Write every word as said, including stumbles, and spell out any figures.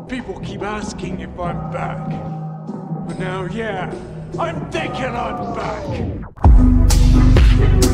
People keep asking if I'm back. But now, yeah, I'm thinking I'm back.